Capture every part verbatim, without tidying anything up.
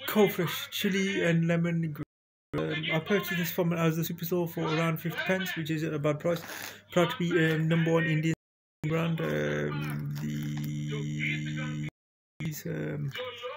cold fresh chili and lemon. Um, I purchased this from Asda Superstore for around fifty pence, which is a bad price. Proud to be um, number one Indian brand. Um, the these, um,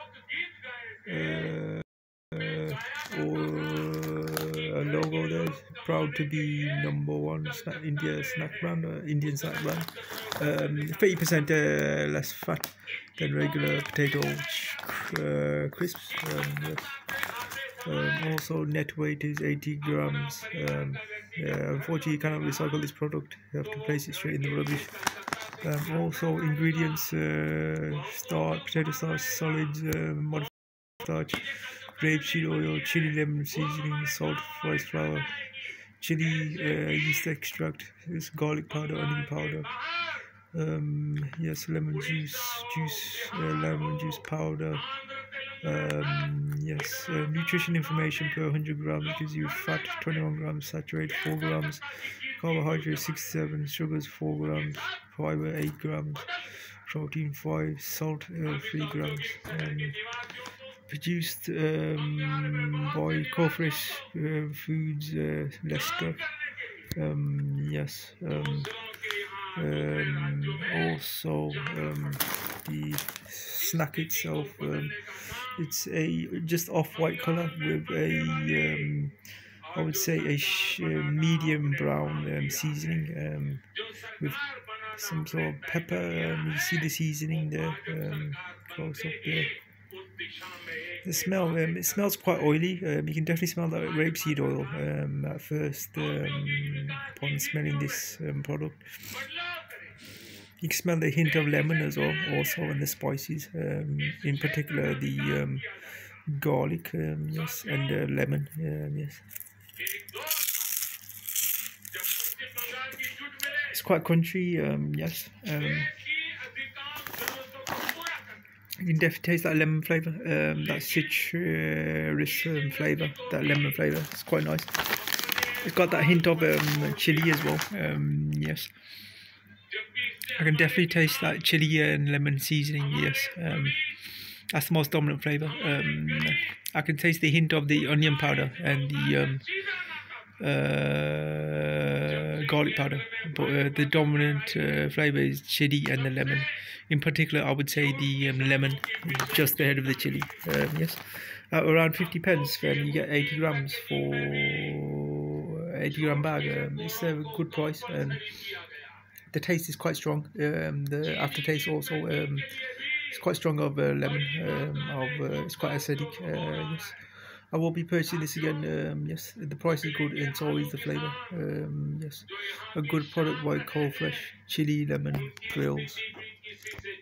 uh, or a logo there. Proud to be number one snack, India snack brand, uh, Indian snack brand. Um, thirty percent uh, less fat than regular potato uh, crisps. Um, yes. Um, also, net weight is eighty grams. Um, yeah, unfortunately, you cannot recycle this product. You have to place it straight in the rubbish. Um, also, ingredients: uh, starch, potato starch, solids, uh, modified starch, grapeseed oil, chili lemon seasoning, salt, rice flour, chili uh, yeast extract, this garlic powder, onion powder. Um, yes, lemon juice, juice, uh, lemon juice powder. Um, yes, uh, nutrition information per one hundred grams gives you fat twenty-one grams, saturated four grams, carbohydrates six seven, sugars four grams, fiber eight grams, protein five, salt uh, three grams. Um, produced um, by Cofresh uh, Foods uh, Leicester. Um, yes. Um, um, also, um, the snack itself. Um, it's a just off-white color with a um, I would say a sh uh, medium brown um, seasoning um, with some sort of pepper. Um, you see the seasoning there, um, close up there. The smell, um, it smells quite oily. Um, you can definitely smell that rapeseed oil um, at first um, upon smelling this um, product. You can smell the hint of lemon as well, also, and the spices, um, in particular the um, garlic, um, yes, and uh, lemon, um, yes. It's quite crunchy, um, yes. Um, you can definitely taste that lemon flavour, um, that citrus um, flavour, that lemon flavour. It's quite nice. It's got that hint of um, chili as well, um, yes. I can definitely taste that chili and lemon seasoning, yes. Um, that's the most dominant flavour. Um, I can taste the hint of the onion powder and the um, uh, garlic powder, but uh, the dominant uh, flavour is chili and the lemon. In particular, I would say the um, lemon, just ahead of the chili. Um, yes, at around fifty pence, um, you get eighty grams for eighty gram bag. Um, it's a good price. Um, the taste is quite strong. Um, the aftertaste also um, it's quite strong of uh, lemon. Um, of uh, it's quite acidic. Uh, yes. I will be purchasing this again. Um, yes, the price is good and so is the flavour. Um, yes, a good product by Cold Fresh Chili Lemon Grills.